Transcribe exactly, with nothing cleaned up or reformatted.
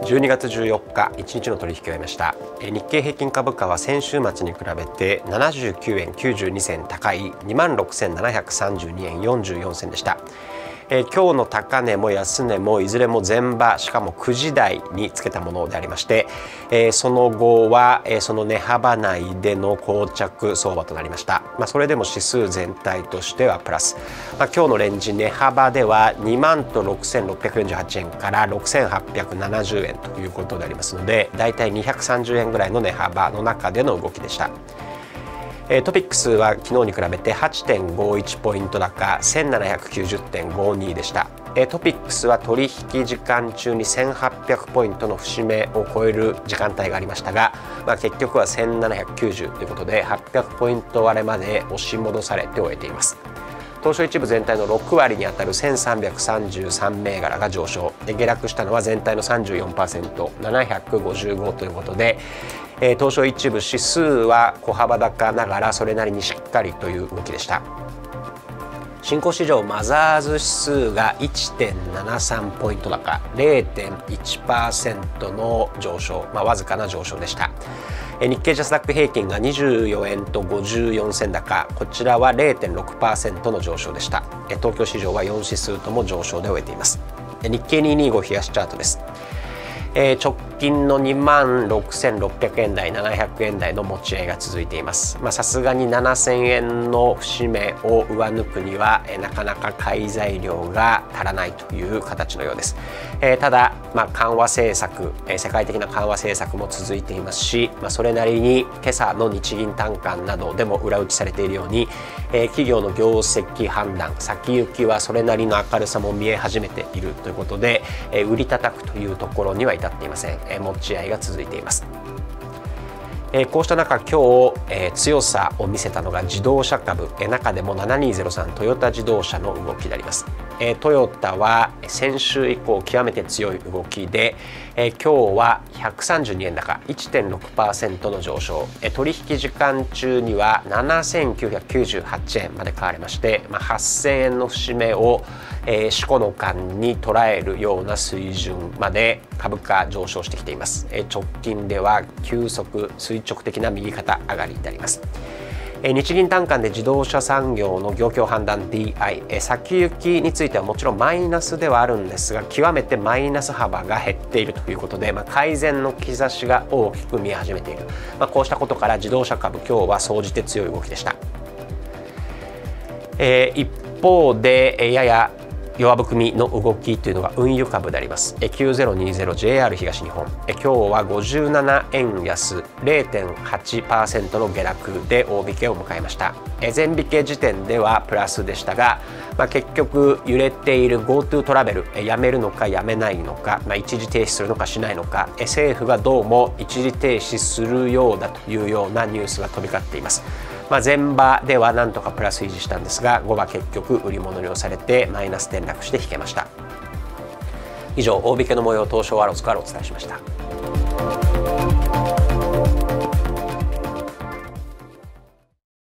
じゅうにがつじゅうよっか、いちにちの取引を終えました。日経平均株価は先週末に比べてななじゅうきゅうえんきゅうじゅうにせん高い にまんろくせんななひゃくさんじゅうにえんよんじゅうよんせんでした。えー、今日の高値も安値もいずれも前場、しかもくじ台につけたものでありまして、えー、その後は、えー、その値幅内での膠着相場となりました。まあ、それでも指数全体としてはプラス、まあ、今日のレンジ値幅ではにまんとろくせんろっぴゃくよんじゅうはちえんからろくせんはっぴゃくななじゅうえんということでありますので、だいたいにひゃくさんじゅうえんぐらいの値幅の中での動きでした。トピックスは昨日に比べて はちてんごいち ポイント高 せんななひゃくきゅうじゅってんごに でした。トピックスは取引時間中にせんはっぴゃくポイントの節目を超える時間帯がありましたが、まあ、結局はせんななひゃくきゅうじゅうということではっぴゃくポイント割れまで押し戻されて終えています。東証一部全体のろくわりにあたるせんさんびゃくさんじゅうさんめいがらが上昇、下落したのは全体の さんじゅうよんパーセント、ななひゃくごじゅうごということで、東証一部指数は小幅高ながらそれなりにしっかりという動きでした。新興市場マザーズ指数が いってんななさん ポイント高 れいてんいちパーセント の上昇、まあ、わずかな上昇でした。日経ジャスダック平均がにじゅうよえんとごじゅうよんせん高、こちらは れいてんろくパーセント の上昇でした。東京市場はよん指数とも上昇で終えています。日経にひゃくにじゅうご冷やしチャートです。直近のにまんろくせんろっぴゃくえん台、ななひゃくえん台の持ち合いが続いています。さすがにななせんえんの節目を上抜くにはなかなか買い材料が足らないという形のようです。ただ、まあ、緩和政策、世界的な緩和政策も続いていますし、まあ、それなりに今朝の日銀短観などでも裏打ちされているように、企業の業績判断、先行きはそれなりの明るさも見え始めているということで、売り叩くというところには至っていません。持ち合いが続いています。こうした中、今日強さを見せたのが自動車株、中でもななにーぜろさんトヨタ自動車の動きであります。トヨタは先週以降極めて強い動きで、今日はひゃくさんじゅうにえん高 いってんろくパーセント の上昇、取引時間中にはななせんきゅうひゃくきゅうじゅうはちえんまで買われまして、はっせんえんの節目をしこの間に捉えるような水準まで株価上昇してきています。直近では急速垂直的な右肩上がりになります。日銀短観で自動車産業の業況判断 ディーアイ、 先行きについてはもちろんマイナスではあるんですが、極めてマイナス幅が減っているということで、まあ、改善の兆しが大きく見え始めている、まあ、こうしたことから自動車株今日は総じて強い動きでした。えー、一方でやや弱含みの動きというのが運輸株であります。きゅうぜろにぜろ ジェイアール 東日本、今日はごじゅうななえん安 れいてんはちパーセント の下落で大引けを迎えました。前引け時点ではプラスでしたが、まあ、結局揺れている GoTo トラベルやめるのかやめないのか、まあ、一時停止するのかしないのか、政府がどうも一時停止するようだというようなニュースが飛び交っています。まあ、前場ではなんとかプラス維持したんですが、後は結局売り物に押されてマイナス転落して引けました。以上、大引けの模様を東証アローズからお伝えしました。